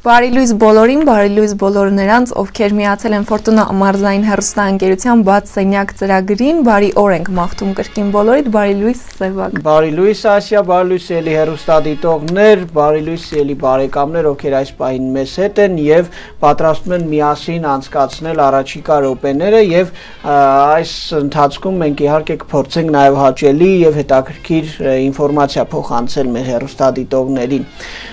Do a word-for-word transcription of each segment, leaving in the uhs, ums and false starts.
Բարի լույս բոլորին, բարի լույս բոլոր նրանց, ովքեր միացել են Ֆորտունա մարզային հեռուստաընկերության բաց սենյակ ծրագրին, բարի օր ենք մաղթում կրկին բոլորիդ, բարի լույս Սևակ։ Բարի լույս Ասիա, բարի լույս ելի հեռուստադիտողներ, բարի լույս ելի բարեկամներ, ովքեր այս պահին մեզ հետ են եւ պատրաստվում են միասին անցկացնել առաջիկա րոպեները եւ այս ընթացքում մենք իհարկե կփորձենք նաեւ հաճելի եւ հետաքրքիր ինֆորմացիա փոխանցել մեր հեռուստադիտողներին։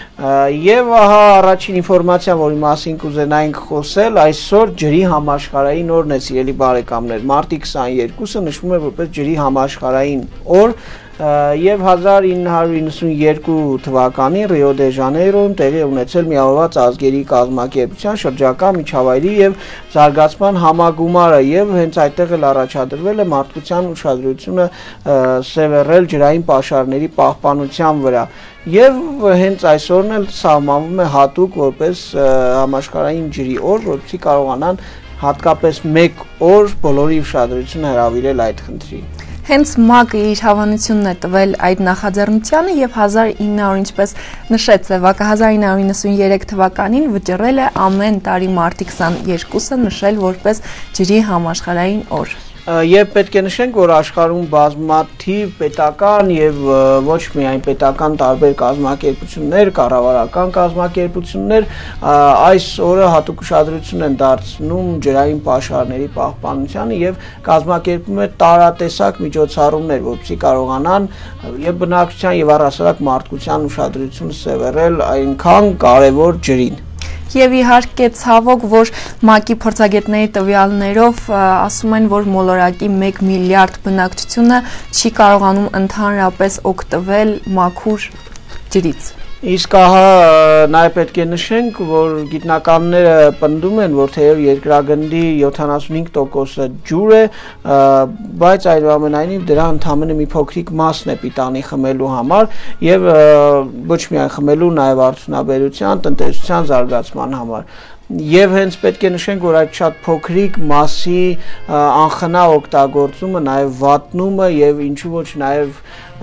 Եվ ահա առաջին ինֆորմացիան, որի մասին կուզենայինք խոսել, այսօր ջրի համաշխարհային օրն է, սիրելի բարեկամներ, մարտի քսաներկուսը նշվում է որպես ջրի համաշխարհային օր, եւ հազար ինը հարյուր իննսունյերկու թվականին Ռիո դե Ժանեյրոյում տեղի ունեցել Միավորված ազգերի կազմակերպության շրջակա միջավայրի եւ զարգացման համագումարը եւ հենց այդտեղ էլ առաջադրվել է մարդկության ուշադրությունը սևեռել ջրային պաշարների պահպանության վրա եւ հենց այսօրն էլ սահմանվում է հատուկ որպես համաշխարհային ջրի օր, որովհետեւ կարողանան հատկապես մեկ օր բոլորի ուշադրությունը հրավիրել այդ խնդրին։ Հենց ՄԱԿ-ը իր հավանությունն է տվել այդ նախաձեռնությանը եւ հազար ինը հարյուր, ինչպես նշեց Սևակը, հազար ինը հարյուր իննսունյերեք թվականին վճռել է ամեն տարի մարտի քսաներկուսը նշել որպես ջրի համաշխարհային օր։ Եվ պետք է նշենք, որ աշխարհում բազմաթիվ պետական եւ ոչ միայն պետական տարբեր կազմակերպություններ, կառավարական կազմակերպություններ այս օրը հատուկ ուշադրություն են դարձնում ջրային պաշարների պահպանությանը եւ կազմակերպում է տարատեսակ միջոցառումներ, որպեսզի կարողանան եւ բնակչության եւ առհասարակ մարդկության ուշադրությունը սևեռել այնքան կարեւոր ջրին։ Եվ իհարկե ցավոք, որ ՄԱԿ-ի փորձագետների տվյալներով ասում են, որ մոլորակի մեկ միլիարդ բնակչությունը չի կարողանում ընդհանրապես օգտվել մաքուր ջրից։ Իսկ ահա նաև պետք է նշենք, որ գիտնականները պնդում են, որ թեև երկրագնդի յոթանասունհինգ տոկոսը ջուր է, բայց այնուամենայնիվ դրա ընդամենը մի փոքրիկ մասն է պիտանի խմելու համար եւ ոչ միայն խմելու, նաև արդյունաբերության, տնտեսության զարգացման համար։ Եվ հենց պետք է նշենք, որ այդ շատ փոքրիկ մասի անխնա օգտագործումը, նաև վատնումը եւ ինչու ոչ նաև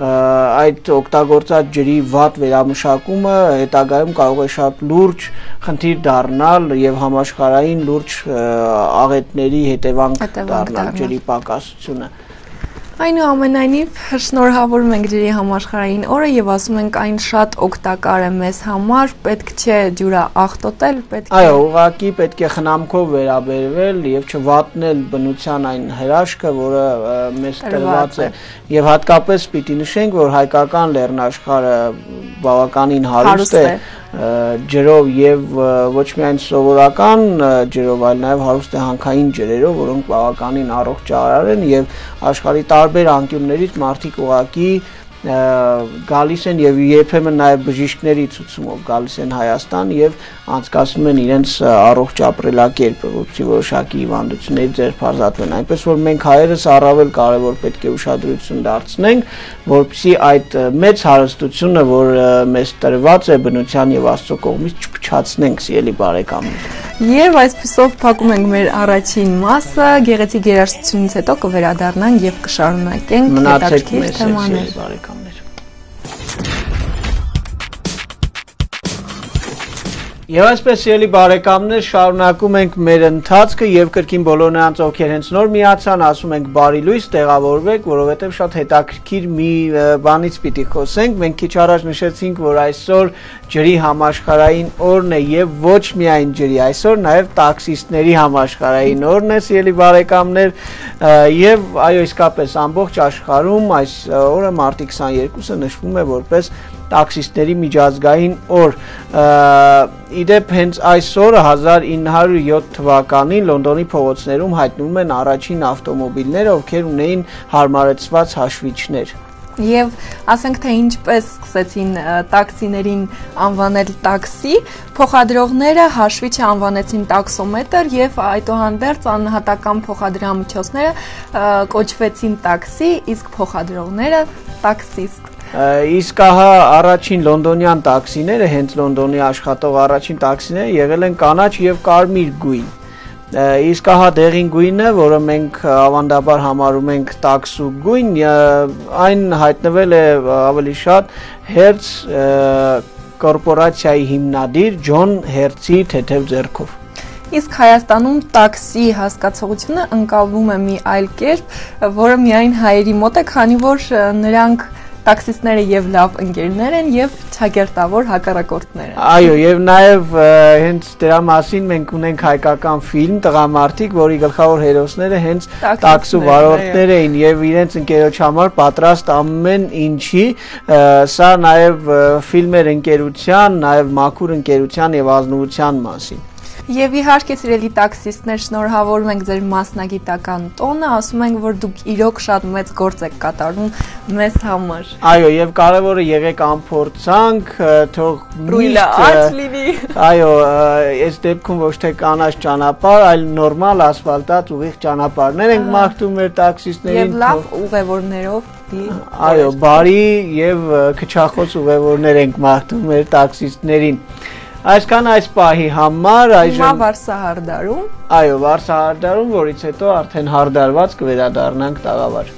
այդ օգտագործած ջրի վատ վերամշակումը հետագայում կարող է շատ լուրջ խնդիր դառնալ եւ համաշխարհային լուրջ աղետների հետևանք դառնալ ջրի պակասությունը։ Այնուամենայնիվ շնորհավորում ենք ջրի համաշխարհային օրը եւ ասում ենք այն շատ օգտակար է մեզ համար, պետք չէ ջուրը աղտոտել, պետք է Այո, ուղղակի պետք է խնամքով վերաբերվել եւ չվատնել բնության այն հրաշքը, որը մեզ տրված է եւ հատկապես պիտի նշենք, որ հայկական լեռնաշխարհը բավականին հարուստ է ջրով եւ ոչ միայն սովորական ջրով, այլ նաեւ հարուստ է հանքային ջրերով, որոնք բավականին առողջարար են եւ աշխարհի տարբեր անկյուններից մարդիկ ուղակի գալիս են եւ երբեմն նաեւ բժիշկների ցուցումով գալիս են Հայաստան եւ անցկացնում են իրենց առողջ ապրելակերպը, որպեսզի որոշակի հիվանդությունների ձերբազատվեն, այնպես որ մենք հայերս առավել կարեւոր պետք է ուշադրություն դարձնենք, որպեսզի այդ մեծ հարստությունը, որ մեզ տրված է բնության եւ Աստծո կողմից, չփչացնենք, սիրելի բարեկամներ։ Եվ այսպեսով փակում ենք մեր առաջին մասը, գեղեցիկ երաժշտությունից հետո կվերադառնանք եւ կշարունակենք հետաքրքիր թեմաներ, բարեկամներ։ Եվ այսպես ելի բարեկամներ շարունակում ենք մեր ընթացքը եւ կրկին բոլոր նրանց ովքեր հենց նոր միացան ասում ենք բարի լույս տեղավորվեք, որովհետեւ շատ հետաքրքիր մի բանից պիտի խոսենք։ Մենք քիչ առաջ նշեցինք, որ այսօր ջրի համաշխարհային օրն է եւ ոչ միայն ջրի, այսօր նաեւ տաքսիստների համաշխարհային օրն է, սիրելի բարեկամներ, եւ այո իսկապես ամբողջ աշխարհում այս օրը մարտի քսաներկուսը նշվում է որպես տաքսիստների միջազգային օր։ Իդեպ հենց այս օրը հազար ինը հարյուր յոթ թվականին Լոնդոնի փողոցներում հայտնվում են առաջին ավտոմոբիլները, ովքեր ունեին հարմարեցված հաշվիչներ։ Եվ ասենք թե ինչպես սկսեցին տաքսիներին անվանել տաքսի, փոխադրողները հաշվիչը անվանեցին տաքսոմետր եւ այդուհանդերձ անհատական փոխադրամիջոցները կոչվեցին տաքսի, իսկ փոխադրողները տաքսիստ։ Իսկ ահա առաջին լոնդոնյան տաքսիները, հենց Լոնդոնի աշխատող առաջին տաքսիները եղել են կանաչ եւ կարմիր գույն։ Իսկ ահա դեղին գույնը, որը մենք ավանդաբար համարում ենք տաքսու գույն, այն հայտնվել է ավելի շատ հերց կորպորացիայի հիմնադիր Ջոն Հերցի թեթև ձեռքով։ Իսկ Հայաստանում տաքսի հասկացողությունը ընկալվում է մի այլ կերպ, որը միայն հայերի մոտ է, քանի որ նրանք տաքսիստները եւ լավ ընկերներ են եւ ճակերտավոր հակառակորդներ են։ Այո, եւ նաեւ հենց դրա մասին մենք ունենք հայկական ֆիլմ Տղամարդիկ, որի գլխավոր հերոսները հենց տաքսու վարորդներ էին եւ իրենց ընկերոջ համար պատրաստ ամեն ինչի, սա նաեւ ֆիլմեր ընկերության, նաեւ մաքուր ընկերության եւ ազնվության մասին։ Եվ իհարկե սիրելի տաքսիստներ, շնորհավորում ենք ձեր մասնագիտական տոնը, ասում ենք, որ դուք իրոք շատ մեծ գործ եք կատարում մեզ համար։ Այո, եւ կարևորը եղեք անփորձանք, թող ռուլը աճ լինի։ Այո, այս դեպքում ոչ թե կանաչ ճանապարհ, այլ նորմալ ասֆալտած ուղիղ ճանապարհներ ենք մաղթում մեր տաքսիստներին։ Եվ լավ ուղևորներով Այո, բարի եւ քչախոս ուղևորներ ենք մաղթում մեր տաքսիստներին։ Այսքան այս պահի համար այժմ Հիմա վարսահարդարում Այո, վարսահարդարում, որից հետո արդեն հարդարված կվերադառնանք տաղավար։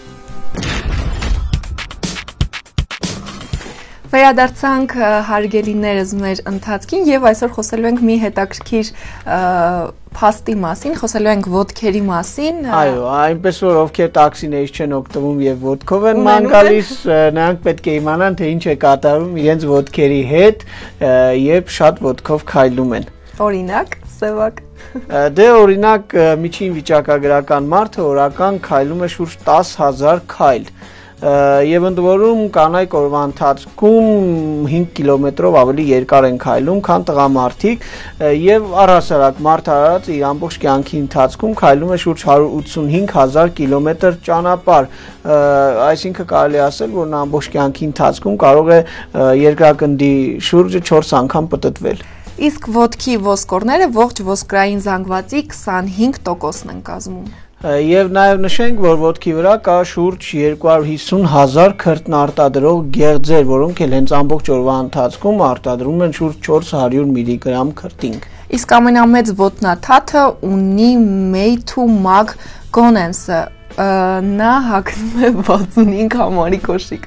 Վերադարձանք հարգելիներս մեր ընթացքին եւ այսօր խոսելու ենք մի հետաքրքիր փաստի մասին, խոսելու ենք ոտքերի մասին։ Այո, այնպես որ ովքեր տաքսիներից չեն օգտվում եւ ոտքով են ման գալիս, նրանք պետք է իմանան, թե ինչ է կատարում իրենց ոտքերի հետ եւ շատ ոտքով քայլում են։ Օրինակ, Սևակ։ Դե օրինակ միջին վիճակագրական մարդը օրական քայլում է շուրջ տասը հազար քայլ։ Եվ ընդ որում կանայք օրվա ընթացքում հինգ կիլոմետրով ավելի երկար են քայլում, քան տղամարդիկ, եւ առհասարակ մարդը արած իր ամբողջ կյանքի ընթացքում քայլում է շուրջ հարյուր ութսունհինգ հազար կիլոմետր ճանապարհ, այսինքն կարելի ասել, որ նա ամբողջ կյանքի ընթացքում կարող է երկրագնդի շուրջը չորս անգամ պտտվել։ Իսկ ոտքի ոսկորները ողջ ոսկրային զանգվածի քսանհինգ տոկոսն են կազմում։ Եվ նաև նշենք, որ ոտքի վրա կա շուրջ երկու հարյուր հիսուն հազար քրտնարտադրող գեղձեր, որոնք էլ հենց ամբողջ օրվա ընթացքում արտադրում են շուրջ չորս հարյուր միլիգրամ քրտինգ։ Իսկ ամենամեծ ոտնաթաթը ունի Meitu Mag Gonense, նա հագնում է վաթսունհինգ համարի կոշիկ։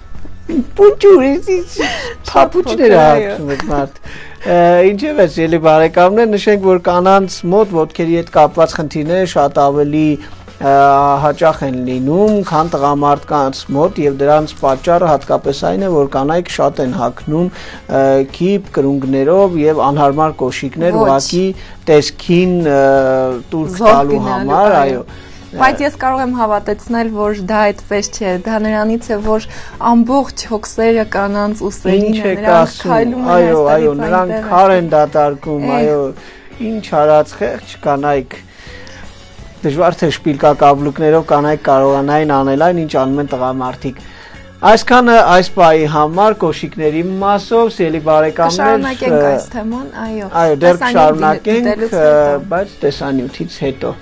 Պուջուրի փապուճներ հագնում եք մարդ։ Ինչևէ, սիրելի բարեկամներ, նշենք, որ կանանց մոտ ոտքերի հետ կապված խնդիրները շատ ավելի հաճախ են լինում, քան տղամարդկանց մոտ եւ դրանց պատճառը հատկապես այն է, որ կանայք շատ են հագնում քիփ կրունկներով եւ անհարմար կոշիկներ ուղղակի տեսքին տուրք տալու համար, այո։ Բայց ես կարող եմ հավատացնել, որ դա այդպես չէ, դա նրանից է, որ ամբողջ հոգսերը կանանց ուսերին են, նրանք քայլում են այո, այո, նրանք քար են դատարկում, այո, ինչ արած խեղճ կանայք, դժվար թե շպիլկակաբլուկներով կանայք կարողանային անել այն, ինչ անում են տղամարդիկ։ Այսքանը այս պահի համար կոշիկների մասով, սիրելի բարեկամներ, շարունակենք այս թեման, այո։ Այո, դեռ շարունակենք, բայց տեսանյութից հետո։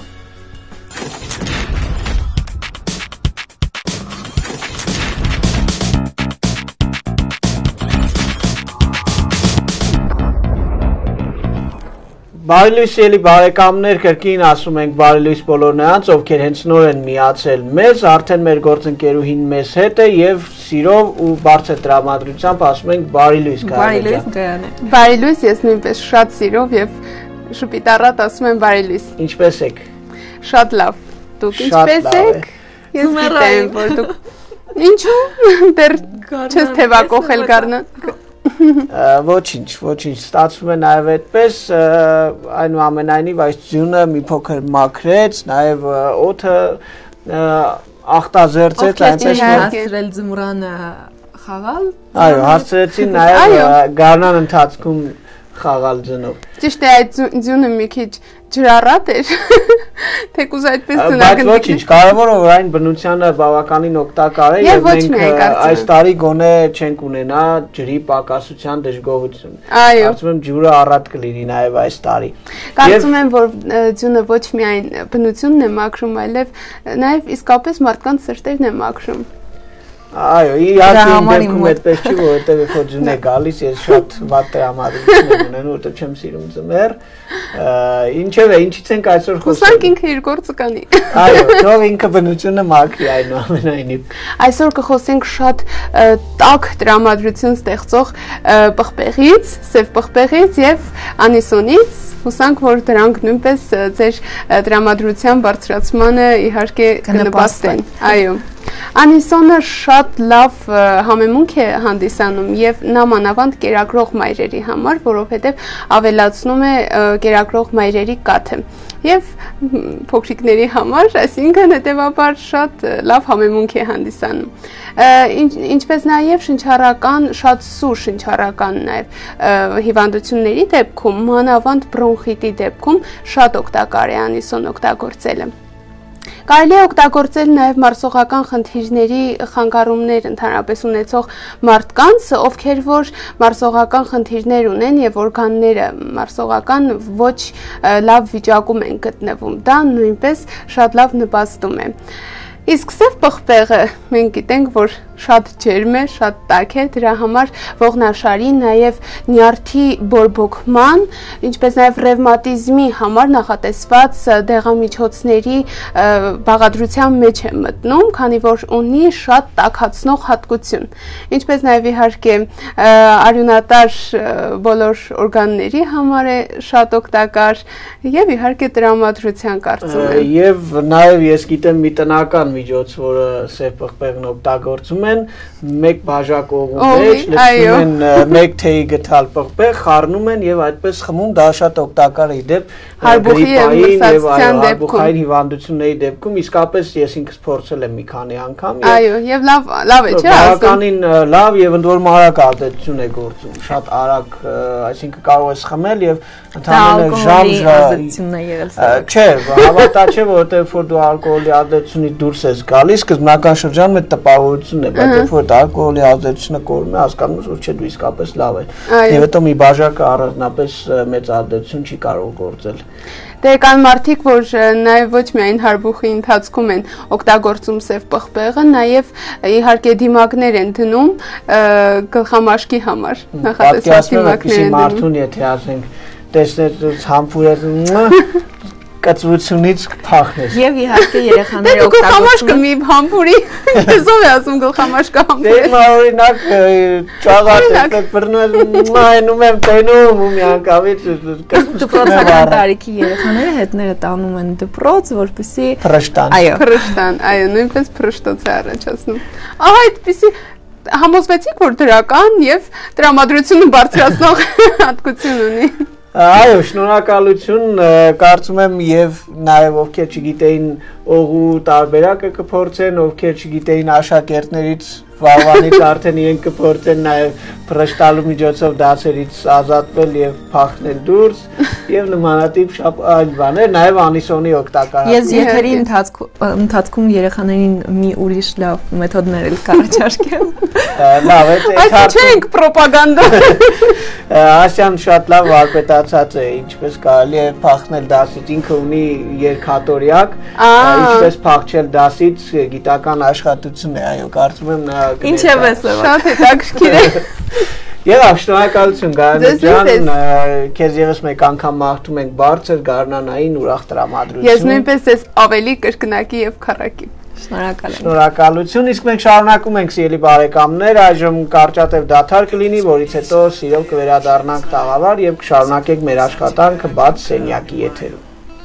Բարի լույս ելի բարեկամներ, կրկին ասում ենք բարի լույս բոլոր նրանց, ովքեր հենց նոր են միացել մեզ, արդեն մեր գործընկերուհին մեզ հետ է եւ սիրով ու բարձր տրամադրությամբ ասում ենք բարի լույս Բարի լույս Գայանե։ Բարի լույս, ես նույնպես շատ սիրով եւ շփիտառատ ասում եմ բարի լույս։ Ինչպե՞ս եք։ Շատ լավ։ Դուք ինչպե՞ս եք։ Ես գիտեմ, որ դուք Ինչու՞ դեռ չես թևակողել գառնա։ Ոչինչ, ոչինչ, ստացվում է նաև այդպես, այնուամենայնիվ այս ձյունը մի փոքր մաքրեց, նաև օդը աղտազերծեց, այնպես հասցրել ձմռանը խաղալ։ Այո, հասցրեցին նաև գարնան ընթացքում խաղալ ձնով։ Ճիշտ է, այդ ձյունը մի քիչ ջրառատ էր, թեկուզ այդպես ձնագնդիկ։ Բայց ոչինչ, կարևորը որ այն բնությանը բավականին օգտակար է եւ մենք այս տարի գոնե չենք ունենա ջրի պակասության դժգոհություն։ Կարծում եմ ջուրը առատ կլինի նաեւ այս տարի։ Կարծում եմ, որ ձյունը ոչ միայն բնությունն է մաքրում, այլև նաեւ իսկապես մարդկանց սրտերն է մաքրում։ Այո, իհարկե դեպքում այդպես չի, որովհետև երբ որ ձուն է գալիս, ես շատ վատ տրամադրություն եմ ունենում, որովհետև չեմ սիրում ձմեռ։ Ինչևէ, ինչից ենք այսօր խոսում։ Հուսանք ինքը իր գործը կանի։ Այո, թող ինքը բնությունը մաքրի այնուամենայնիվ։ Այսօր կխոսենք շատ տաք տրամադրություն ստեղծող պղպեղից, սև պղպեղից եւ անիսոնից։ Հուսանք, որ դրանք նույնպես ձեր տրամադրության բարձրացմանը իհարկե կնպաստեն։ Այո։ Անիսոնը շատ լավ համեմունք է հանդիսանում եւ նամանավանդ կերակրող մայրերի համար, որովհետեւ ավելացնում է կերակրող մայրերի կաթը եւ փոքրիկների համար, այսինքն հետեւաբար շատ լավ համեմունք է հանդիսանում։ Ինչպես նաեւ շնչառական, շատ սուր շնչառական նաեւ հիվանդությունների դեպքում, մանավանդ բրոնխիտի դեպքում շատ օգտակար է անիսոն օգտագործելը։ Կարելի է օգտագործել նաև մարսողական խնդիրների խանգարումներ ընդհանրապես ունեցող մարդկանց, ովքեր որ մարսողական խնդիրներ ունեն եւ օրգանները մարսողական ոչ լավ վիճակում են գտնվում։ Դա նույնպես շատ լավ նպաստում է։ Իսկ սև պղպեղը մենք գիտենք, որ շատ ջերմ է, շատ տաք է, դրա համար ողնաշարի, նաև նյարդի բորբոքման, ինչպես նաև ռևմատիզմի համար նախատեսված դեղամիջոցների բաղադրության մեջ է մտնում, քանի որ ունի շատ տաքացնող հատկություն։ Ինչպես նաև իհարկե արյունատար բոլոր օրգանների համար է շատ օգտակար եւ իհարկե տրամադրության կարծում եմ։ Եվ նաև ես գիտեմ մի տնական միջոց, որը սև պղպեղն օգտագործում են, մեկ բաժակ օղու մեջ, լցնում են մեկ թեյի գթալ պղպեղ, խառնում են եւ այդպես խմում, դա շատ օգտակար է դեպ հարբուխային եւ հարբուխային հիվանդությունների դեպքում, իսկապես ես ինքս փորձել եմ մի քանի անգամ։ Այո, եւ լավ, լավ է, չէ՞, բավականին լավ եւ ընդ որում արագ ազդեցություն է գործում, շատ արագ, այսինքն կարող ես խմել եւ ընդհանրապես ժամ ազդեցությունն է եղել սա։ Չէ, հավատա չէ, որովհետեւ որ դու ալկոհոլի ազդեցությունից դուրս ես գալիս, սկզբնական շրջանում այդ տպավորությունն է, բայց երբ որ ալկոհոլի ազդեցությունը կորում է, հասկանում ես, որ չէ, դու իսկապես լավ ես։ Եվ հետո մի բաժակը առանձնապես մեծ ազդեցություն չի կարող գործել։ Դե կան մարդիկ, որ նաև ոչ միայն հարբուխի ընթացքում են օգտագործում սև պղպեղը, նաև իհարկե դիմակներ են դնում գլխամաշկի համար, նախատեսված դիմակներ են դնում։ Մարդուն եթե ասենք տեսնես համբուրել կծությունից կփախնես։ Եւ իհարկե երեխաները օգտագործում են մի համբուրի, ով է ասում գլխամաշկա համբուրել։ Դե օրինակ ճաղատ բռնել մայնում եմ տենում ու մի անգամից դպրոցական տարիքի երեխաները հետները տանում են դպրոց, որպեսզի փրշտան։ Այո, փրշտան, այո, նույնպես փրշտոց է առաջացնում։ Ահա այդպեսի համոզվեցիք, որ դրական եւ տրամադրությունը բարձրացնող հատկություն ունի։ Այո, շնորհակալություն, կարծում եմ եւ նաեւ ովքեր չգիտեին օղու տարբերակը կփորձեն, ովքեր չգիտեին աշակերտներից վաղվանից արդեն իրենք կփորձեն նաեւ փրշտալու միջոցով դասերից ազատվել եւ փախնել դուրս եւ նմանատիպ շատ այլ բաներ, նաեւ անիսոնի օգտակար։ Ես եթերի ընթացքում երեխաներին մի ուրիշ լավ մեթոդներ էլ կառաջարկեմ։ Լավ, այդ չենք պրոպագանդա։ Ասյան շատ լավ վարպետացած է, ինչպես կարելի է փախնել դասից, ինքը ունի երկաթորյակ, ինչպես փախչել դասից գիտական աշխատություն է, այո, կարծում եմ նա Ինչևէ սա շատ հետաքրքիր է։ Եվ շնորհակալություն Գարանե ջան, քեզ եւս մեկ անգամ մաղթում ենք բարձր գարնանային ուրախ տրամադրություն։ Ես նույնպես ես ավելի կրկնակի եւ քառակի։ Շնորհակալ եմ։ Շնորհակալություն, իսկ մենք շարունակում ենք սիրելի բարեկամներ, այժմ կարճատև դադար կլինի, որից հետո սիրով կվերադառնանք տաղավար եւ կշարունակենք մեր աշխատանքը բաց սենյակի եթերում։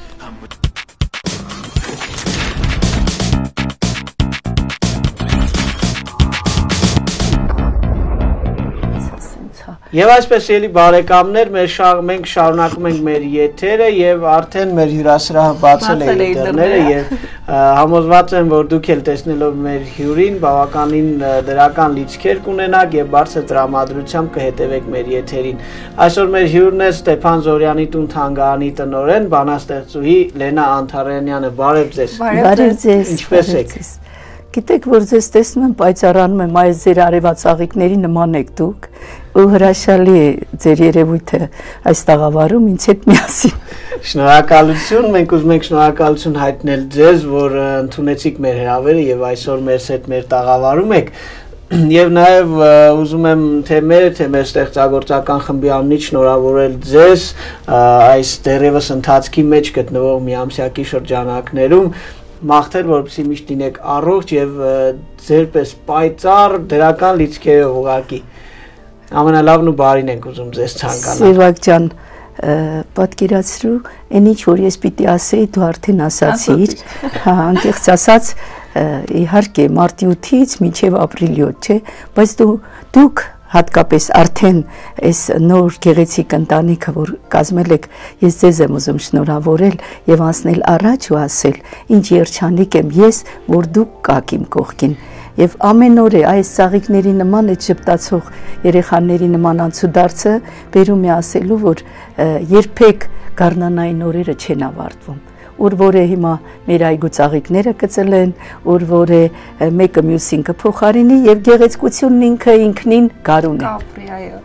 Եվ այսպես ելի բարեկամներ, մենք շարունակում ենք մեր եթերը և արդեն մեր հյուրասրահը բացել է իր դռները և համոզված եմ, որ դուք էլ տեսնելով մեր հյուրին բավականին դրական լիցքեր կունենաք և բարձր տրամադրությամբ կհետևեք մեր եթերին։ Այսօր մեր հյուրն է Ստեփան Զորյանի տուն թանգարանի տնօրեն, բանաստեղծուհի Լենա Անթարյանյանը, բարև ձեզ։ Բարև ձեզ։ Ինչպես եք։ Գիտեք, որ ձեզ տեսնում եմ պայծառանում եմ, այս ձեր արևած աղիքների նման եք դուք, ու հրաշալի է ձեր երևույթը այս տաղավարում ինձ հետ միասին։ Շնորհակալություն, մենք ուզում ենք շնորհակալություն հայտնել ձեզ, որ ընդունեցիք մեր հրավերը եւ այսօր մեզ հետ մեր տաղավարում եք։ Եվ նաև ուզում եմ թե մեր, թե մեր ստեղծագործական խմբի անունից շնորհավորել ձեզ այս դեռևս ընթացքի մեջ գտնվող միամսյակի շրջանակներում, մաղթել, որպեսզի միշտ լինեք առողջ եւ ձերպես պայծառ դրական լիցքերով ուղղակի։ Ամենալավն ու բարին ենք ուզում ձեզ ցանկանալ։ Սևակ ջան, պատկերացրու, այն ինչ որ ես պիտի ասեի, դու արդեն ասացիր, հա, անկեղծ ասած իհարկե մարտի ութից մինչև ապրիլի յոթ, չէ, բայց դու դուք հատկապես արդեն այս նոր գեղեցիկ ընտանիքը, որ կազմել եք, ես ձեզ եմ ուզում շնորհավորել եւ անցնել առաջ ու ասել, ինչ երջանիկ եմ ես, որ դուք կաք իմ կողքին։ Եվ ամեն օր է այս ծաղիկների նման այդ ժպտացող երեխաների նման անցուդարձը բերում է ասելու, որ երբեք գարնանային օրերը չեն ավարտվում։ Ուր որ է հիմա մեր այգու ծաղիկները կծլեն, ուր որ է մեկը մյուսին կփոխարինի եւ գեղեցկությունն ինքը ինքնին գարուն է։ Կապրի, այո։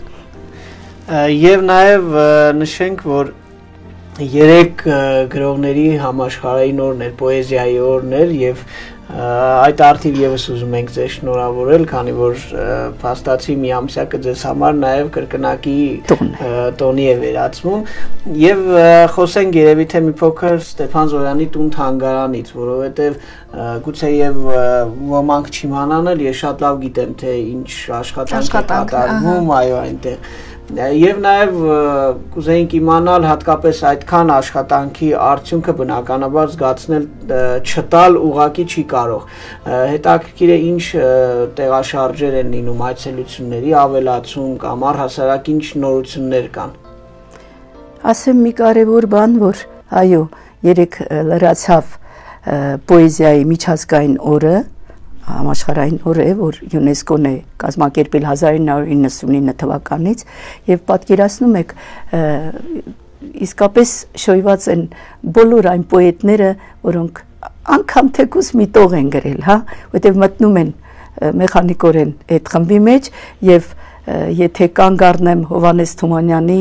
Եվ նաեւ նշենք, որ երեք գրողների համաշխարհային օրն էր, պոեզիայի օրն էր եւ այդ արդիվ եւս ուզում ենք ձեզ շնորհավորել, քանի որ փաստացի միամսյակը ձեզ համար նաեւ կրկնակի տոնի է վերածվում եւ խոսենք երևի թե մի փոքր Ստեփան Զորյանի տուն թանգարանից, որովհետեւ գուցե եւ ոմանք չիմանան, ես շատ լավ գիտեմ թե ինչ աշխատանք է կատարվում, այո, այնտեղ Եվ նաև կուզեինք իմանալ հատկապես այդքան աշխատանքի արդյունքը բնականաբար զգացնել չտալ ուղղակի չի կարող։ Հետաքրքիր է ինչ տեղաշարժեր են լինում այցելությունների ավելացում կամ առհասարակ ինչ նորություններ կան։ Ասեմ մի կարևոր բան, որ այո, երեք լրացավ պոեզիայի միջազգային օրը, համաշխարհային օր է, որ ՅՈՒՆԵՍԿՕ-ն է կազմակերպել հազար ինը հարյուր իննսունինը թվականից եւ պատկերացնում եք իսկապես շոյված են բոլոր այն պոետները, որոնք անգամ թեկուզ մի տող են գրել, հա, որտեղ մտնում են մեխանիկորեն այդ խմբի մեջ եւ եթե կանգ առնեմ Հովհաննես Թումանյանի,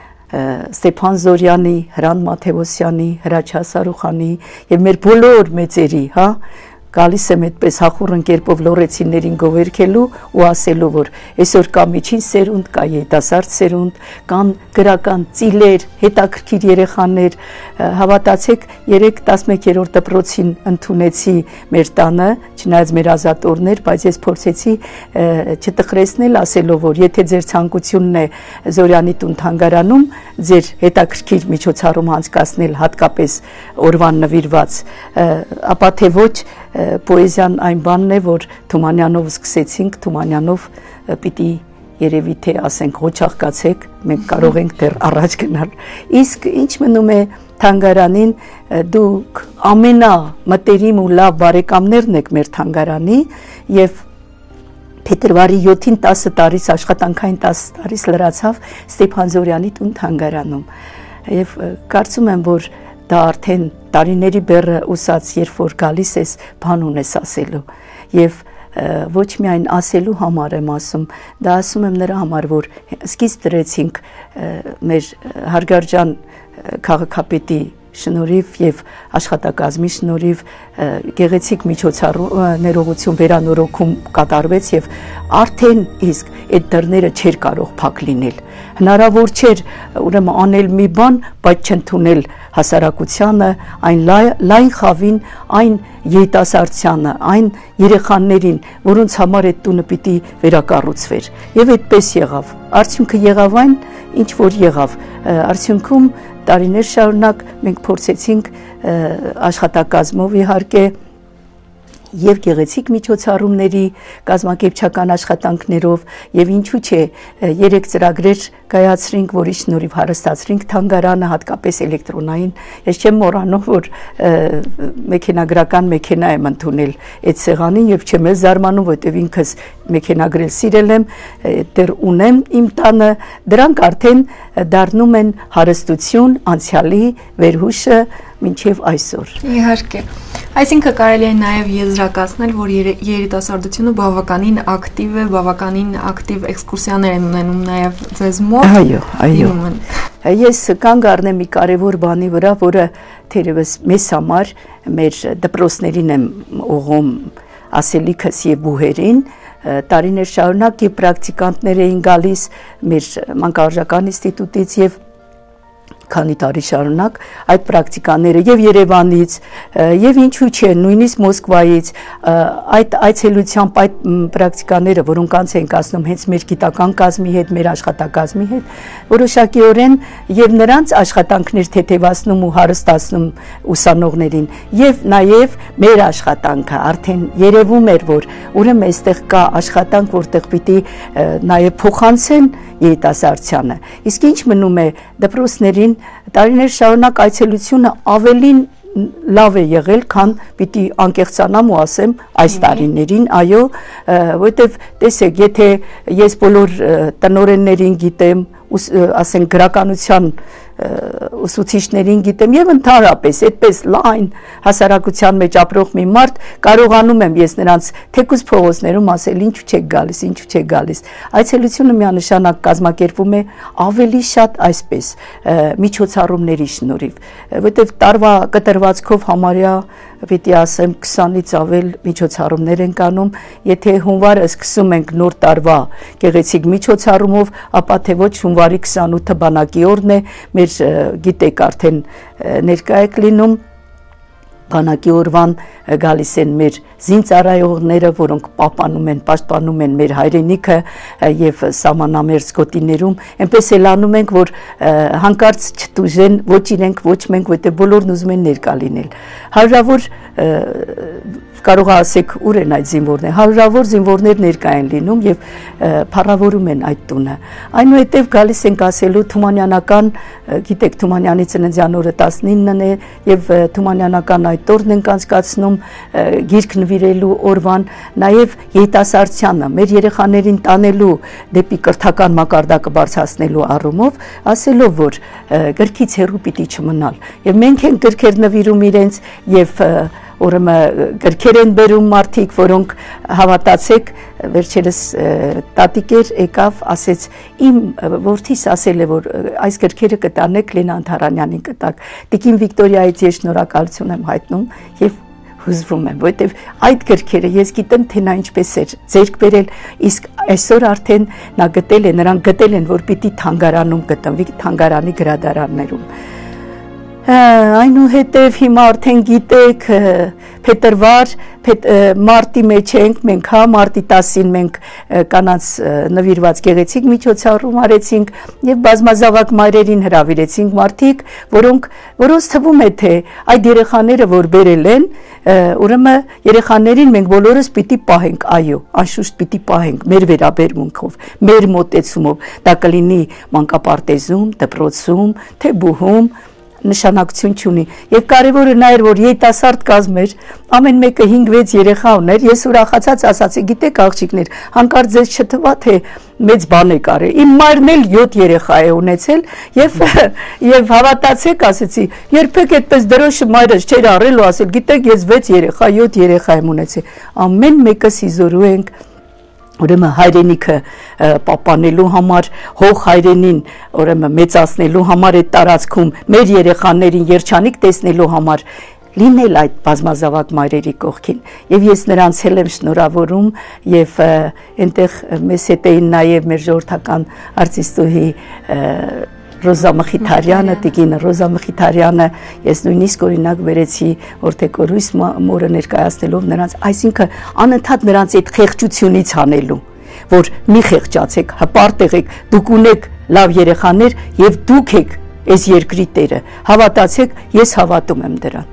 Ստեփան Զորյանի, Հրան Մաթեոսյանի, Հրաչյա Սարուխանի եւ մեր բոլոր մեծերի, հա, գալիս եմ այդպես հախուռն կերպով լոռեցիներին գովերքելու ու ասելու, որ այսօր կա միջին սերունդ, կա երիտասարդ սերունդ, կան գրական ծիլեր, հետաքրքիր երեխաներ, հավատացեք, երեք տասնմեկերորդ դպրոցին ընդունեցի մեր տանը, չնայած մեր ազատ օրներ, բայց ես փորձեցի չտխրեցնել ասելով, որ եթե ձեր ցանկությունն է Զորյանի տուն թանգարանում ձեր հետաքրքիր միջոցառում անցկացնել հատկապես օրվան նվիրված, ապա թե ոչ պոեզիան այն բանն է, որ Թումանյանով սկսեցինք, Թումանյանով պիտի երևի թե ասենք ղոչաղկացեք, մենք կարող ենք դեռ առաջ գնալ։ Իսկ ինչ մնում է թանգարանին, դուք ամենամտերիմ ու լավ բարեկամներն եք մեր թանգարանի եւ փետրվարի յոթին տասը տարիս աշխատանքային տասը տարիս լրացավ Ստեփան Զորյանի տուն թանգարանում եւ կարծում եմ, որ դա արդեն տարիների բեռը ուսած, երբ որ գալիս ես, բան ունես ասելու եւ ոչ միայն ասելու համար եմ ասում, դա ասում եմ նրա համար, որ սկիզբ դրեցինք մեր Հարգարջան քաղաքապետի շնորհիվ եւ աշխատակազմի շնորհիվ գեղեցիկ միջոցառումներողություն վերանորոգում կատարվեց եւ արդեն իսկ այդ դռները չէր կարող փակ լինել։ Հնարավոր չէր ուրեմն անել մի բան, բայց չընդունել հասարակությանը, այն լայն խավին, այն երիտասարդությանը, այն երեխաներին, որոնց համար այդ տունը պիտի վերակառուցվեր։ Եվ այդպես եղավ։ Արդյունքը եղավ այն, ինչ որ եղավ։ Արդյունքում տարիներ շարունակ մենք փորձեցինք աշխատակազմով իհարկե եւ գեղեցիկ միջոցառումների կազմակերպչական աշխատանքներով եւ ինչու՞ չէ երեք ծրագրեր կայացրինք, որի շնորհիվ հարստացրինք թանգարանը, հատկապես էլեկտրոնային։ Ես չեմ մոռանում, որ մեքենագրական մեքենա եմ ընդունել այդ սեղանին եւ չեմ էլ զարմանում, որտեւ ինքս մեքենագրել սիրել եմ, դեռ ունեմ իմ տանը, դրանք արդեն դառնում են հարստություն, անցյալի վերհուշը մինչև այսօր։ Իհարկե։ Այսինքն կարելի է նաև եզրակացնել, որ երիտասարդությունը բավականին ակտիվ է, բավականին ակտիվ էքսկուրսիաներ են ունենում նաև ձեզ մոտ։ Այո, այո։ Ես կանգ առնեմ մի կարևոր բանի վրա, որը թերևս մեզ համար, մեր դպրոցներին եմ ուղղում ասելիքս եւ բուհերին, տարիներ շարունակ եւ պրակտիկանտներ էին գալիս մեր մանկավարժական ինստիտուտից եւ քանի տարի շարունակ այդ պրակտիկաները եւ Երևանից եւ ինչու՞ չէ նույնիսկ Մոսկվայից այդ այցելությամբ այդ պրակտիկաները որոնք անց են կացնում հենց մեր գիտական կազմի հետ, մեր աշխատակազմի հետ, որոշակիորեն եւ նրանց աշխատանքներ թեթևացնում ու հարստացնում ուսանողներին եւ նաեւ մեր աշխատանքը արդեն երևում էր, որ ուրեմն այստեղ կա աշխատանք, որտեղ պիտի նաեւ փոխանցեն երիտասարդությանը։ Իսկ ինչ մնում է դպրոցներին տարիներ շարունակ այցելությունը ավելին լավ է եղել, քան պիտի անկեղծանամ ու ասեմ այս տարիներին, այո, որովհետև տեսեք, եթե ես բոլոր տնօրեններին գիտեմ, ասենք գրականության ուսուցիչներին գիտեմ եւ ընդհանրապես այդպես լայն հասարակության մեջ ապրող մի մարդ կարողանում եմ ես նրանց թեկուզ փողոցներում ասել ինչու չեք գալիս, ինչու չեք գալիս։ Այցելությունը միանշանակ կազմակերպվում է ավելի շատ այսպես միջոցառումների շնորհիվ, որովհետեւ տարվա կտրվածքով համարյա պիտի ասեմ քսանից ավել միջոցառումներ են կանում, եթե հունվարը սկսում ենք նոր տարվա գեղեցիկ միջոցառումով, ապա թե ոչ հունվարի քսանութը բանակի օրն է, մեր գիտեք արդեն ներկա եք լինում բանակի օրվան գալիս են մեր զինծառայողները, որոնք պահպանում են, պաշտպանում են մեր հայրենիքը եւ սահմանամերձ գոտիներում, այնպես էլ անում ենք, որ հանկարծ չտուժեն ոչ իրենք, ոչ մենք, որտեղ բոլորն ուզում են ներկա լինել։ Հարյուրավոր կարող ասեք ուր են այդ զինվորները, հարյուրավոր զինվորներ ներկա են լինում եւ փառավորում են այդ տունը։ Այնուհետեւ գալիս ենք ասելու Թումանյանական, գիտեք Թումանյանի ծննդյան օրը տասնինն է եւ Թումանյանական այդ օրն ենք անցկացնում գիրք նվիրելու օրվան, նաեւ երիտասարդությանը, մեր երեխաներին տանելու դեպի կրթական մակարդակը բարձրացնելու առումով, ասելով որ գրքից հեռու պիտի չմնալ։ Եվ մենք ենք գրքեր նվիրում իրենց եւ ուրեմն գրքեր են բերում մարդիկ, որոնք հավատացեք, վերջերս տատիկեր եկավ, ասեց իմ որդիս ասել է, որ այս գրքերը կտանեք Լենա Անթարանյանին կտակ։ Տիկին Վիկտորիայից ես շնորհակալություն եմ հայտնում եւ հուզվում եմ, որովհետեւ այդ գրքերը ես գիտեմ, թե նա ինչպես էր ձեռք բերել, իսկ այսօր արդեն նա գտել է, նրանք գտել են, որ պիտի թանգարանում գտնվի, թանգարանի գրադարաններում։ Այնուհետև հիմա արդեն գիտեք փետրվար մարտի մեջ ենք մենք, հա, մարտի տասին մենք կանանց նվիրված գեղեցիկ միջոցառում արեցինք եւ բազմազավակ մայրերին հրավիրեցինք մարդիկ, որոնք որոնց թվում է թե այդ երեխաները որ բերել են, ուրեմն երեխաներին մենք բոլորս պիտի պահենք, այո, անշուշտ պիտի պահենք մեր վերաբերմունքով, մեր մոտեցումով, դա կլինի մանկապարտեզում, դպրոցում, թե բուհում նշանակություն չունի եւ կարեւորը նա էր որ երիտասարդ կազմեր ամեն մեկը հինգ վեց երեխա ուներ ես ուրախացած ասացի գիտեք աղջիկներ հանկարծ ձեզ չթվա թե մեծ բան է կարել իմ մայրն էլ յոթ երեխա է ունեցել եւ եւ հավատացեք ասեցի երբեք այդպես դրոշը մայրս չէր առել ու ասել գիտեք ես վեց երեխա յոթ երեխա եմ ունեցել ամեն մեկը սիզորու ենք ուրեմն հայրենիքը պահպանելու համար, հող հայրենին ուրեմն մեծացնելու համար այդ տարածքում մեր երեխաներին երջանիկ տեսնելու համար լինել այդ բազմազավակ մայրերի կողքին եւ ես նրանց էլ եմ շնորհավորում եւ այնտեղ մեզ հետ էին նաեւ մեր ժողովրդական արտիստուհի Ռոզա Մխիթարյանը, Տիկին Ռոզա Մխիթարյանը, ես նույնիսկ օրինակ վերեցի Օրթեկորույս մորը ներկայացնելով նրանց, այսինքն անընդհատ նրանց այդ խեղճությունից հանելու, որ մի խեղճացեք, հպարտ եղեք, դուք ունեք լավ երեխաներ եւ դուք եք այս երկրի տերը, հավատացեք, ես հավատում եմ դրան։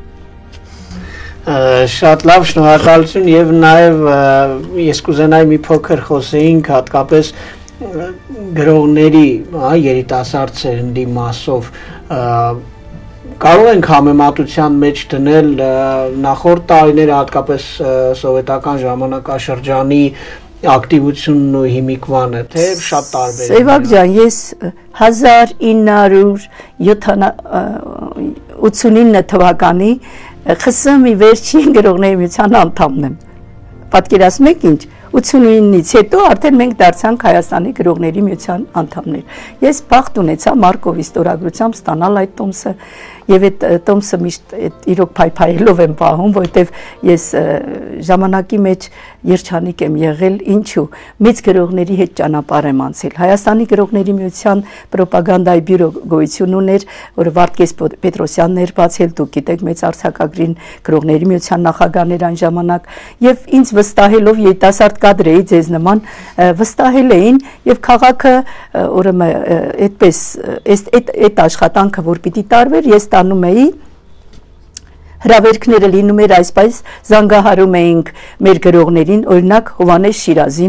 Շատ լավ, շնորհակալություն եւ նաեւ ես կուզենայի մի փոքր խոսեինք հատկապես գրողների երիտասարդ սերնդի մասով կարող ենք համեմատության մեջ դնել նախորդ տարիները հատկապես սովետական ժամանակաշրջանի ակտիվությունն ու հիմիկվանը թե շատ տարբեր է։ Սևակ ջան, ես հազար ինը հարյուր ութսունինը թվականի ԽՍՀՄ-ի վերջին գրողների միության անդամն եմ։ Պատկերացնում եք ինչ, ութսունինից հետո արդեն մենք դարձանք Հայաստանի գրողների միության անդամներ։ Ես բախտ ունեցա Մարկովի ստորագրությամբ ստանալ այդ տոմսը, եւ այդ տոմսը միշտ իրոք փայփայելով եմ պահում, որովհետեւ ես ժամանակի մեջ երջանիկ եմ եղել, ինչու մեծ գրողների հետ ճանապարհ եմ անցել։ Հայաստանի գրողների միության ռոպագանդայի բյուրո գոյություն ուներ, որը Վարդգես Պետրոսյանն էր բացել, դուք գիտեք, մեծ արձակագրին գրողների միության նախագահներ այն ժամանակ, եւ ինձ վստահելով երիտասարդ կադր էի ձեզ նման, վստահել էին եւ քաղաքը ուրեմն այդպես այդ այդ աշխատանքը որ պիտի տարվեր, ես տանում էի հրավերքները լինում էր այսպես, զանգահարում էինք մեր գրողներին, օրինակ Հովանես Շիրազին,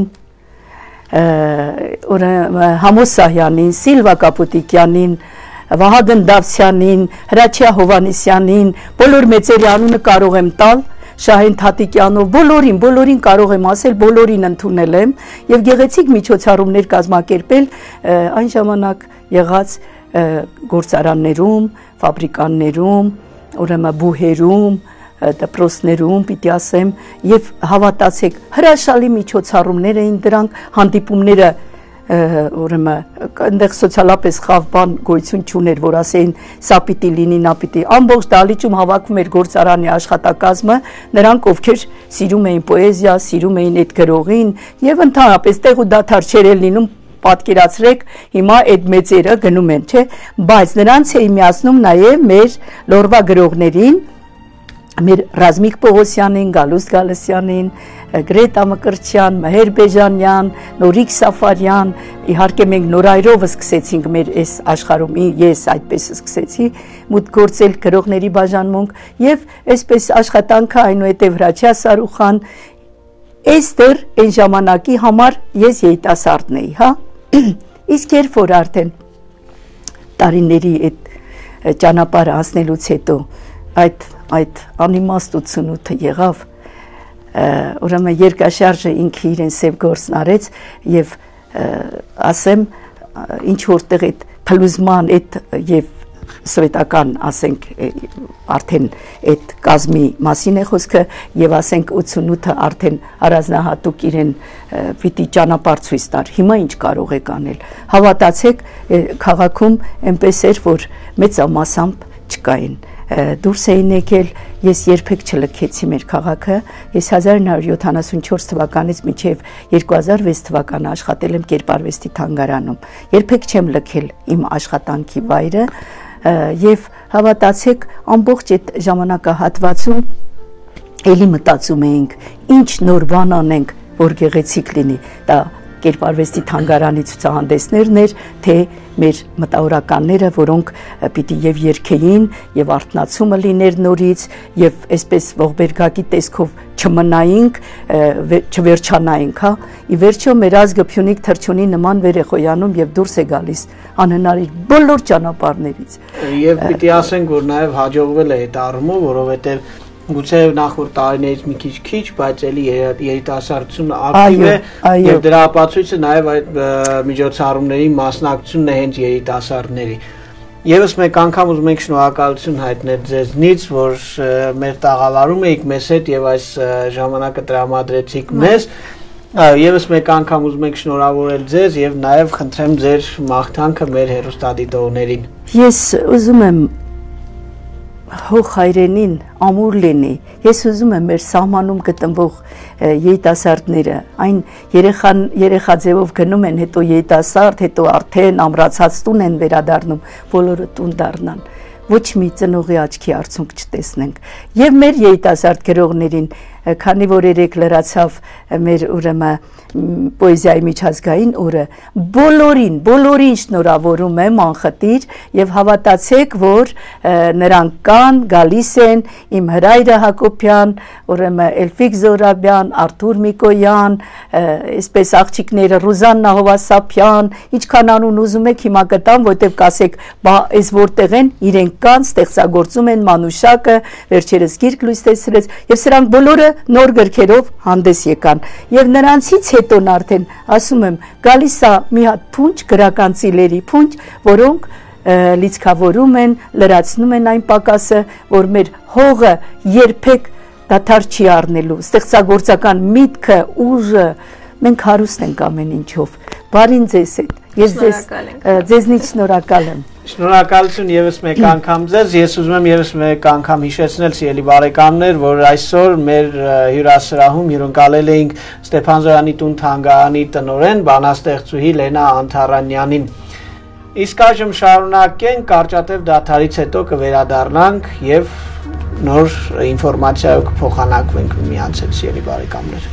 Համոս Սահյանին, Սիլվա Կապուտիկյանին, Վահագն Դավթյանին, Հրաչյա Հովանեսյանին, բոլոր մեծերի անունը կարող եմ տալ, Շահեն Թատիկյանով, բոլորին, բոլորին կարող եմ ասել, բոլորին ընդունել եմ եւ գեղեցիկ միջոցառումներ կազմակերպել այն ժամանակ եղած գործարաններում, ֆաբրիկաներում, ուրեմն բուհերում, դպրոցներում, պիտի ասեմ, եւ հավատացեք, հրաշալի միջոցառումներ էին դրանք, հանդիպումները ուրեմն այնտեղ սոցիալապես խավ բան գոյություն չուներ, որ ասեին սա պիտի լինի, նա պիտի ամբողջ դալիճում հավաքվում էր գործարանի աշխատակազմը, նրանք ովքեր սիրում էին պոեզիա, սիրում էին այդ գրողին եւ ընդհանրապես տեղ ու դադար չէր լինում, պատկերացրեք, հիմա այդ մեծերը գնում են, չէ, բայց նրանց էի միացնում նաեւ մեր լորվա գրողներին, մեր Ռազմիկ Պողոսյանին, Գալուստ Գալստյանին, Գրետա Մկրտչյան, Մհեր Բեժանյան, Նորիկ Սաֆարյան, իհարկե մենք նորայրովը սկսեցինք մեր այս աշխարհում, ես այդպես սկսեցի մուտք գործել գրողների բաժանմունք եւ այսպես աշխատանքը այնուհետեւ Հրաչյա Սարուխան, այստեղ այն ժամանակի համար ես երիտասարդն էի, հա, իսկ երբ որ արդեն տարիների այդ ճանապարհը անցնելուց հետո այդ այդ անիմաստությունները եղավ, ուրեմն երկաշարժը ինքը իրեն սև գործն արեց եւ ասեմ ինչ որտեղ այդ փլուզման այդ եւ սովետական ասենք արդեն այդ կազմի մասին է խոսքը եւ ասենք ութսունութը արդեն առանձնահատուկ իրեն պիտի ճանապարհ ցույց տար, հիմա ինչ կարող եք անել, հավատացեք քաղաքում այնպես էր որ մեծամասամբ չկային, դուրս էին եկել, ես երբեք չլքեցի մեր քաղաքը, ես հազար նոր յոթանասունչորս թվականից մինչև երկու հազար վեց թվականը աշխատել եմ Կերպարվեստի թանգարանում, երբեք չեմ լքել իմ աշխատանքի վայրը եւ հավատացեք ամբողջ այդ ժամանակահատվածում էլի մտածում էինք ինչ նոր բան անենք որ գեղեցիկ լինի, դա Կերպարվեստի թանգարանի ցուցահանդեսներն էր, թե մեր մտավորականները, որոնք պիտի եւ երգեին, եւ արթնացումը լիներ նորից, եւ այսպես ողբերգակի տեսքով չմնայինք, չվերջանայինք, հա, ի վերջո մեր ազգը Փյունիկ թռչունի նման վեր է խոյանում եւ դուրս է գալիս անհնարին բոլոր ճանապարհներից։ Եվ պիտի ասենք, որ նաեւ հաջողվել է այդ առումով, որովհետեւ գուցե նախորդ տարիներից մի քիչ քիչ, բայց էլի երիտասարդությունը ակտիվ է եւ դրա ապացույցը նաեւ այդ միջոցառումների մասնակցությունն է հենց երիտասարդների։ Եվս մեկ անգամ ուզում ենք շնորհակալություն հայտնել ձեզնից, որ մեր տաղավարում եք մեզ հետ եւ այս ժամանակը տրամադրեցիք մեզ։ Եվս մեկ անգամ ուզում ենք շնորհավորել ձեզ եւ նաեւ խնդրեմ ձեր մաղթանքը մեր հեռուստադիտողներին։ Ես ուզում եմ հող հայրենին ամուր լինի, ես ուզում եմ մեր սահմանում գտնվող երիտասարդները, այն երեխան երեխա ձևով գնում են, հետո երիտասարդ, հետո արդեն ամրացած տուն են վերադառնում, բոլորը տուն դառնան, ոչ մի ծնողի աչքի արցունք չտեսնենք, եւ մեր երիտասարդ գրողներին, քանի որ երեք լրացավ մեր ուրեմն պոեզիայի միջազգային օրը, բոլորին, բոլորին շնորհավորում եմ անխտիր եւ հավատացեք, որ նրանք կան, գալիս են, իմ հրայրը Հակոբյան, ուրեմն Էլֆիկ Զորաբյան, Արթուր Միկոյան, այսպես աղջիկները Ռուզաննա Հովասապյան, ինչքան անուն ուզում եք հիմա գտամ, որտեվ կասեք, բա այս որտեղ են, իրենք կան, ստեղծագործում են Մանուշակը, վերջերս գիրք լույս տեսրեց եւ սրանք բոլորը նոր գրքերով հանդես եկան եւ նրանցից հետո արդեն ասում եմ գալիս է մի հատ փունջ գրական ծիլերի փունջ, որոնք լիցքավորում են, լրացնում են այն պակասը, որ մեր հողը երբեք դադար չի առնելու, ստեղծագործական միտքը, ուժը, մենք հարուստ ենք ամեն ինչով, բարին ձեզ հետ, ես ձեզնից շնորհակալ եմ։ Շնորհակալություն եւս մեկ անգամ ձեզ, ես ուզում եմ եւս մեկ անգամ հիշեցնել սիրելի բարեկամներ, որ այսօր մեր հյուրասրահում հյուրընկալել էինք Ստեփան Զորյանի տուն թանգարանի տնօրեն, բանաստեղծուհի Լենա Անթարանյանին։ Իսկ այժմ շարունակենք, կարճատև դադարից հետո կվերադառնանք եւ նոր ինֆորմացիայով կփոխանակվենք միմյանց հետ, սիրելի բարեկամներ։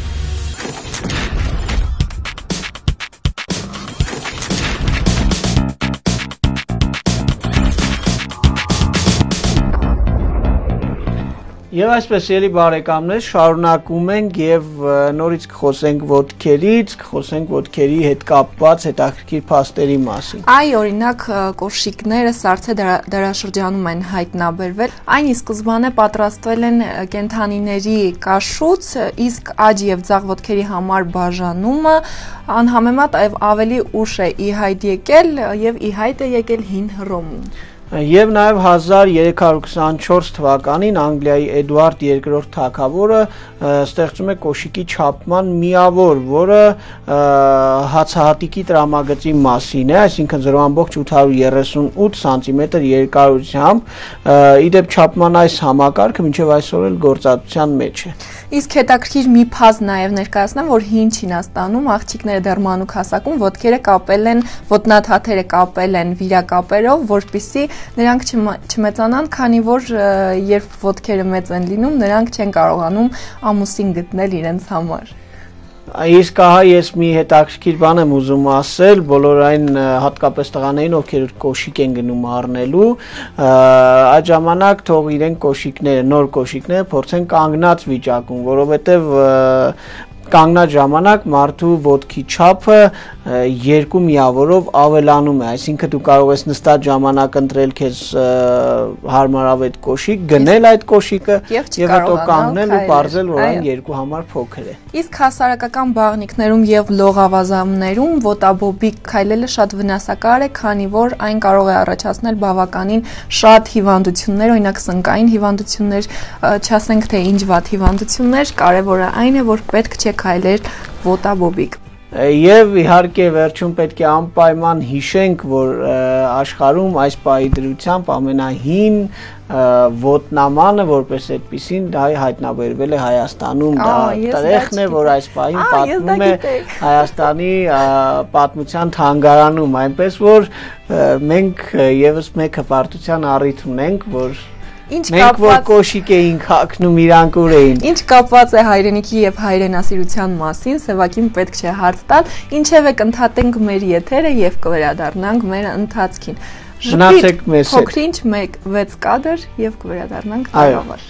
Եվ այսպես ելի բարեկամներ շարունակում ենք եւ նորից կխոսենք ոտքերից, կխոսենք ոտքերի հետ կապված հետաքրքիր փաստերի մասին։ Այ օրինակ կոշիկները սառցե դարաշրջանում են հայտնաբերվել, այն ի սկզբանե պատրաստվել են կենդանիների կաշուց, իսկ աջ եւ ձախ ոտքերի համար բաժանումը անհամեմատ ավելի ուշ է ի հայտ եկել եւ ի հայտ է եկել հին Հռոմում։ Եվ նաև հազար երեք հարյուր քսանչորս թվականին Անգլիայի Էդուարդ երկրորդ թագավորը ստեղծում է կոշիկի չափման միավոր, որը հացահատիկի տրամագծի մասին է, այսինքն զրո ամբողջ ութ հարյուր երեսունութ սանտիմետր երկարությամբ, իդեպ չափման այս համակարգը մինչև այսօր էլ գործածության մեջ է։ Իսկ հետաքրքիր մի փաստ նաև ներկայացնեմ, որ հին Չինաստանում աղջիկները դեռ մանուկ հասակում ոտքերը կապել են, ոտնաթաթերը կապել են վիրակապերով, որպեսզի նրանք չմեծանան, քանի որ երբ ոտքերը մեծ են լինում, նրանք չեն կարողանում ամուսին գտնել իրենց համար։ Իսկ ահա ես մի հետաքրքիր բան եմ ուզում ասել, բոլոր այն հատկապես տղաներին, ովքեր կոշիկ են գնում առնելու, այդ ժամանակ թող իրենք կոշիկները, նոր կոշիկները փորձեն կանգնած վիճակում, որովհետև կանգնած ժամանակ մարդու ոտքի չափը երկու միավորով ավելանում է, այսինքն դու կարող ես նստած ժամանակ ընտրել քեզ հարմարավետ կոշիկ, գնել այդ կոշիկը եւ հետո կանգնել ու պարզել, որ այն երկու համար փոքր է։ Իսկ հասարակական բաղնիքներում եւ լողավազամներում ոտաբոբիկ քայլելը շատ վնասակար է, քանի որ այն կարող է առաջացնել բավականին շատ հիվանդություններ, օրինակ սնկային հիվանդություններ, չասենք թե ինչ վատ հիվանդություններ, կարևորը այն է, որ պետք չէ քայլեր ոտաբոբիկ։ Եվ իհարկե վերջում պետք է անպայման հիշենք, որ աշխարհում այս պահի դրությամբ ամենահին ոտնամանը, որպես այդպեսին, դա հայտնաբերվել է Հայաստանում, դա տղեղն է, որ այս պահին պատմում է Հայաստանի պատմության թանգարանում, այնպես որ մենք եւս մեկ հպարտության առիթ ունենք, որ մենք որ կոշիկ էինք հագնում, իրանք ուր էին։ Ինչ կապված է հայրենիքի եւ հայրենասիրության մասին, Սևակին պետք չէ հարց տալ, ինչևէ կընդհատենք մեր եթերը եւ կվերադառնանք մեր ընթացքին։ Մնացեք մեզ հետ։ Փոքրինչ մեկ վեց կադր եւ կվերադառնանք տաղավար։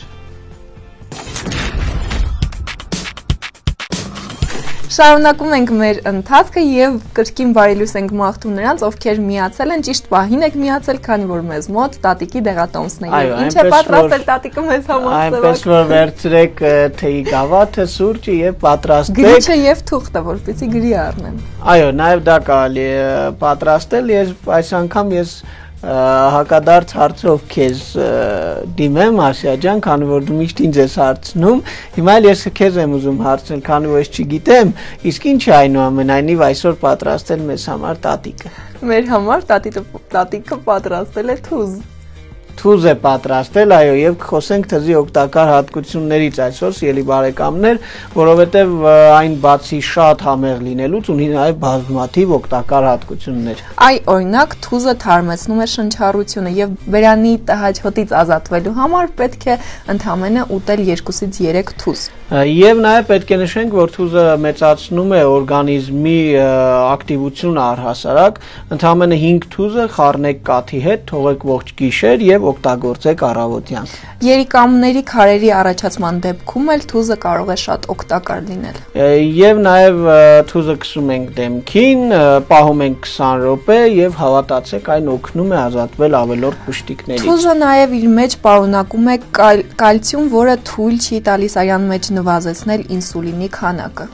Շարունակում ենք մեր ընթացքը եւ կրկին բարի լույս ենք մաղթում նրանց, ովքեր միացել են, ճիշտ պահին եք միացել, քանի որ մեզ մոտ տատիկի դեղատոմսն է։ Ինչ է պատրաստել տատիկը մեզ համար։ Այնպես որ վերցրեք թեյի գավաթը, սուրճը եւ պատրաստեք։ Գրիչը եւ թուղթը, որպեսզի գրի առնեմ։ Այո, նաեւ դա կարելի է պատրաստել, ես այս անգամ ես հակադարձ հարցով քեզ դիմեմ Ասիա ջան, քանի որ դու միշտ ինձ ես հարցնում, հիմա էլ ես քեզ եմ ուզում հարցնել, քանի որ ես չգիտեմ, իսկ ինչ է այնուամենայնիվ այսօր պատրաստել մեզ համար տատիկը։ Մեր համար տատիկը պատրաստել է թուզ։ Թուզ է պատրաստել, այո, եւ կխոսենք թզի օգտակար հատկություններից այսօր, սիրելի բարեկամներ, որովհետեւ այն բացի շատ համեղ լինելուց ունի նաեւ բազմաթիվ օգտակար հատկություններ։ Այ օրինակ թուզը թարմեցնում է շնչառությունը եւ բերանի տհաճ ազատվելու համար պետք է ընդամենը ուտել երկուսից երեք թուզ։ Եվ նաեւ պետք է նշենք, որ թուզը մեծացնում է օրգանիզմի ակտիվությունը առհասարակ, ընդամենը հինգ թուզը խառնեք կաթի հետ, թողեք ողջ գիշեր եւ օգտագործեք առավոտյան։ Երիկամների քարերի առաջացման դեպքում էլ թուզը կարող է շատ օգտակար լինել։ Եվ նաև թուզը քսում ենք դեմքին, պահում ենք քսան րոպե եւ հավատացեք այն օգնում է ազատվել ավելորդ պշտիկներից։ Թուզը նաև իր մեջ պարունակում է կալցիում, որը թույլ չի տալիս արյան մեջ նվազեցնել ինսուլինի քանակը։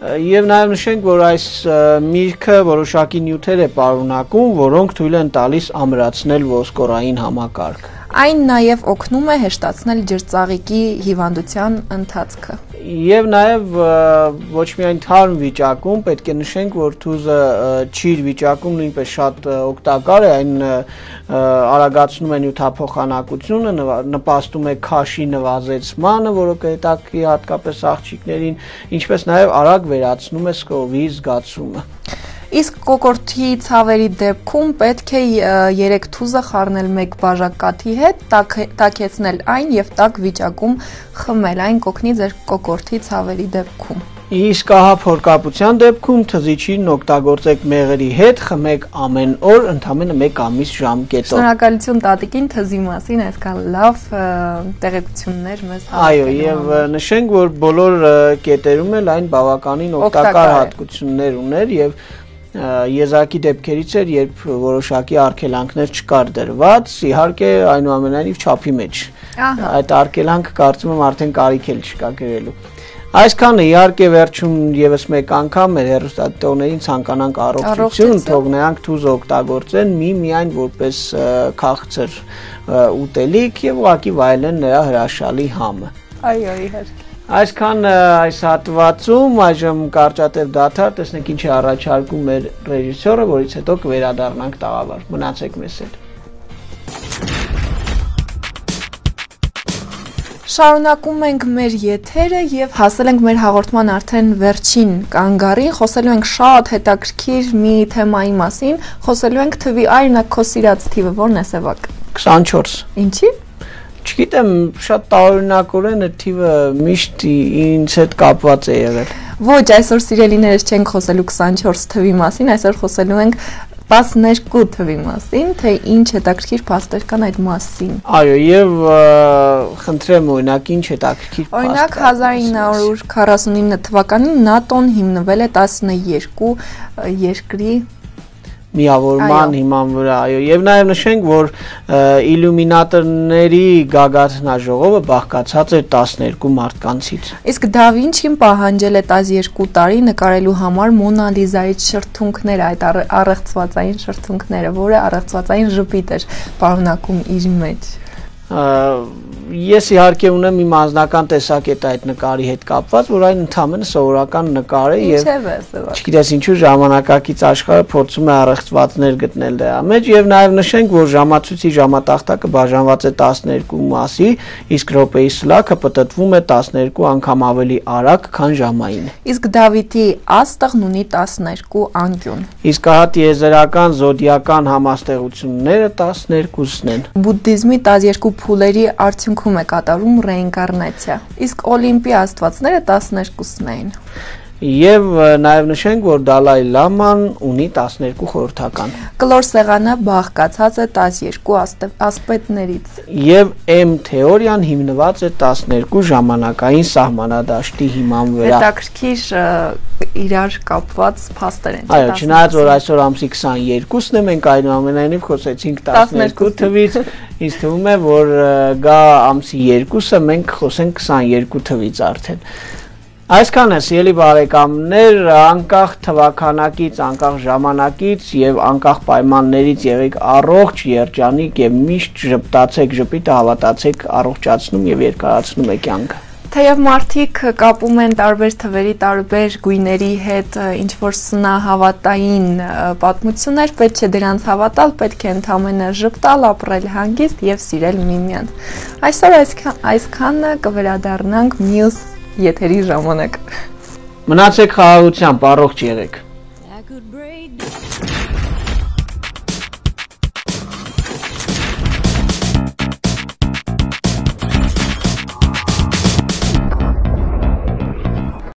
Եվ նաև նշենք, որ այս միրգը որոշակի նյութեր է պարունակում, որոնք թույլ են տալիս ամրացնել ոսկորային համակարգը։ Այն նաև օգնում է հեշտացնել ջրծաղիկի հիվանդության ընթացքը։ Եվ նաև ոչ միայն թարմ վիճակում պետք է նշենք, որ թուզը ճիր վիճակում նույնպես շատ օգտակար է, այն արագացնում է նյութափոխանակությունը, նպաստում է քաշի նվազեցմանը, որը կհետաքրի հատկապես աղջիկներին, ինչպես նաև արագ վերացնում է սկովի զգացումը։ Իսկ կոկորդի ցավերի դեպքում պետք է երեք թուզը խառնել մեկ բաժակ կաթի հետ, տաքեցնել այն եւ տաք վիճակում խմել, այն կօգնի ձեր կոկորդի ցավերի դեպքում։ Իսկ ահա փորկապության դեպքում թզիչին օգտագործեք մեղրի հետ, խմեք ամեն օր, ընդամենը մեկ ամիս ժամկետով։ Շնորհակալություն տատիկին թզի մասին այսքան լավ տեղեկություններ մեզ հաղորդելու։ Այո, եւ նշենք, որ բոլոր կետերում էլ այն բավականին օգտակար հատկություններ ուներ եւ եզակի դեպքերից էր, երբ որոշակի արգելանքներ չկար դրված, իհարկե այնուամենայնիվ չափի մեջ։ Այդ արգելանքը կարծում եմ արդեն կարիք էլ չկա գրելու։ Այսքանը իհարկե վերջում եւս մեկ անգամ մեր հեռուստադիտողներին ցանկանանք առողջություն, թող նրանք թուզ օգտագործեն միմիայն որպես քաղցր ուտելիք եւ ուղղակի վայելեն նրա հրաշալի համը։ Այո, իհարկե։ Այսքան այս հատվածում այժմ կարճատև դադար, տեսնենք ինչ է առաջարկում մեր ռեժիսորը, որից հետո կվերադառնանք տաղավար։ Մնացեք մեզ հետ։ Շարունակում ենք մեր եթերը եւ հասել ենք մեր հաղորդման արդեն վերջին կանգառին, խոսելու ենք շատ հետաքրքիր մի թեմայի մասին, խոսելու ենք թվի այրն քո սիրած թիվը ո՞րն է, Սևակ։ քսանչորս։ Ինչի՞։ Չգիտեմ, շատ տարօրինակորեն է թիվը միշտ ինձ հետ կապված է եղել։ Ոչ, այսօր սիրելիներս չենք խոսելու քսանչորս թվի մասին, այսօր խոսելու ենք տասներկու թվի մասին, թե ինչ հետաքրքիր փաստեր կան այդ մասին։ Այո, եւ խնդրեմ օրինակ ինչ հետաքրքիր փաստ։ Օրինակ հազար ինը հարյուր քառասունինը թվականին ՆԱՏՕ-ն հիմնվել է տասներկու երկրի միավորման հիման վրա, այո, եւ նաեւ նշենք, որ իլյումինատորների գագաթնաժողովը բաղկացած էր տասներկու մարդկանցից։ Իսկ դա Վինչին պահանջել է տասներկու տարի նկարելու համար Մոնա Լիզայից շրթունքները, այդ առեղծվածային շրթունքները, որը առեղծվածային ժպիտ էր պարունակում իր մեջ։ Ես իհարկե ունեմ իմ անձնական տեսակետ այդ նկարի հետ կապված, որ այն ընդհանրապես սովորական նկար է եւ չգիտես ինչու ժամանակակից աշխարհը փորձում է առեղծվածներ գտնել դրա մեջ եւ նաեւ նշենք, որ ժամացույցի ժամատախտակը բաժանված է տասներկու մասի, իսկ րոպեի սլաքը պտտվում է տասներկու անգամ ավելի արագ, քան ժամային։ Իսկ Դավիթի աստղն ունի տասներկու անկյուն։ Իսկ ահա տիեզերական զոդիական համաստեղությունները տասներկուսն են։ Բուդդիզմի տասներկու փուլերի արդյունքում է կատարում ռեինկարնացիա, իսկ Օլիմպի աստվածները տասներկուսն էին։ Եվ նաև նշենք, որ Դալայ Լաման ունի տասներկու խորհրդական։ Կլոր սեղանը բաղկացած է տասներկու ասպետներից։ Եվ M թեորիան հիմնված է տասներկու ժամանակային սահմանադաշտի հիման վրա։ Հետաքրքիր իրար կապված փաստեր են։ Այո, չնայած որ այսօր ամսի քսաներկուսն է, մենք այնուամենայնիվ խոսեցինք տասներկու թվից, ինձ թվում է, որ գա ամսի երկուսը մենք խոսենք քսաներկու թվից արդեն։ Այսքան է, սիրելի բարեկամներ, անկախ թվականակից, անկախ ժամանակից եւ անկախ պայմաններից եղեք առողջ, երջանիկ եւ միշտ ժպտացեք, ժպիտը հավատացեք, առողջացնում եւ երկարացնում է կյանքը։ Թեև մարդիկ կապում են տարբեր թվերի, տարբեր գույների հետ ինչ-որ սնահավատային պատմություններ, պետք չէ դրանց հավատալ, պետք է ընդամենը ժպտալ, ապրել հանգիստ եւ սիրել միմյանց։ Այսօր այսքանը կվերադառնանք մյուս եթերի ժամանակ։ Մնացեք խաղաղությամբ, առողջ եղեք։